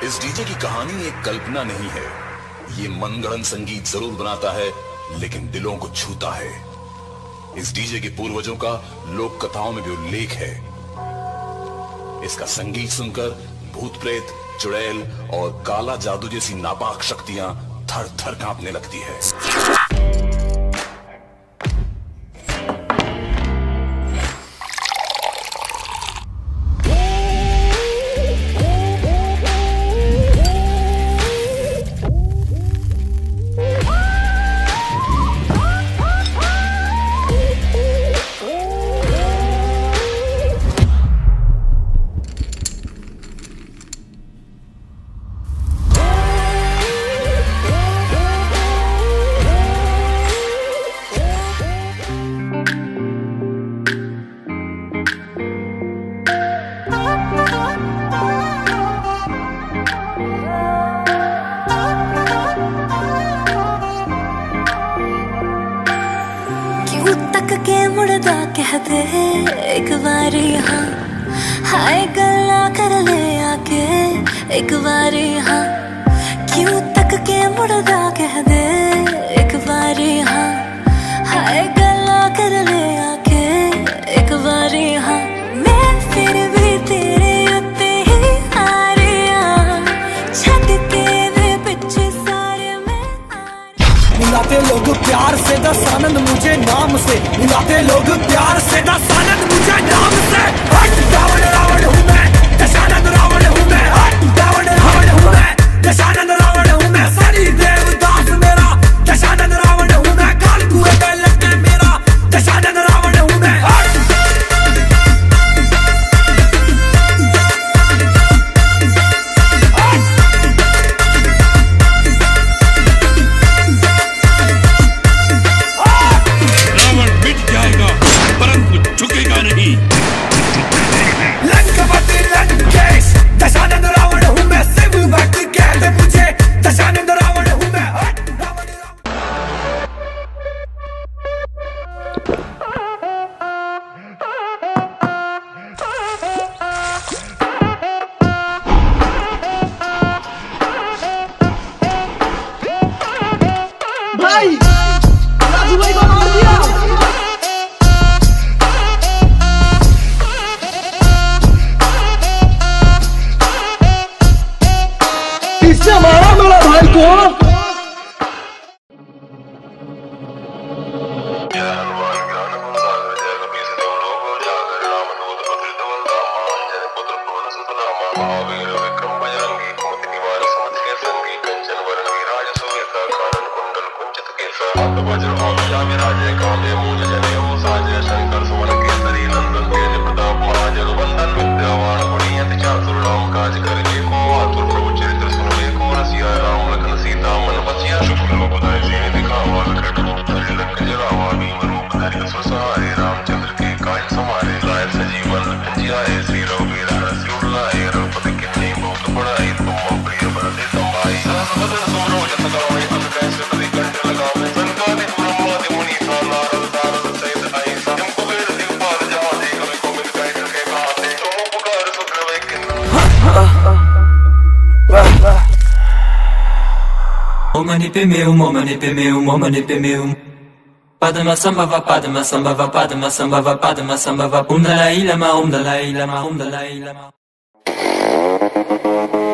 इस डीजे की कहानी एक कल्पना नहीं है। ये मनगढ़ंत संगीत जरूर बनाता है, लेकिन दिलों को छूता है। इस डीजे के पूर्वजों का लोक कथाओं में भी उल्लेख है। इसका संगीत सुनकर भूत प्रेत, चुड़ैल और काला जादू जैसी नापाक शक्तियां थर थर कांपने लगती है। मुड़दा कह दे एक बारी हाँ, हाय गल्ला कर ले आके एक बारी हाँ। क्यों तक के मुड़दा कह दे एक बारी हाँ, हाय गल्ला कर ले आके एक बारी हाँ। मैं फिर भी तेरे उत्ते ही आ रही छत के वे पीछे सारे में बुलाते लोग प्यार से दस आनंद मुझे नाम से, बुलाते लोग प्यार से दस आनंद मुझे नाम से। हट रावण रावण हूँ मैं, दशानंद रावण हूँ मैं। हट रावण रावण हूँ मैं, दशानंद रावण हूँ मैं। सनी देवदास मेरा दशानंद रावण हूँ मैं। काल कुएं पे लटके मेरा दशानंद रावण हूँ मैं। झुकेगा नहीं। लंकापति लंकेश दशानंद रावण हूँ मैं। शिव भक्त कहते मुझे दशानंद रावण हूँ मैं। भाई राजू भाई को मार दिया। इससे मारा मेरा भाई को। Momani pe meu, momani pe meu, momani pe meu. Padma sambhava, padma sambhava, padma sambhava, padma sambhava. Om Dalai Lama, Om Dalai Lama, Om Dalai Lama.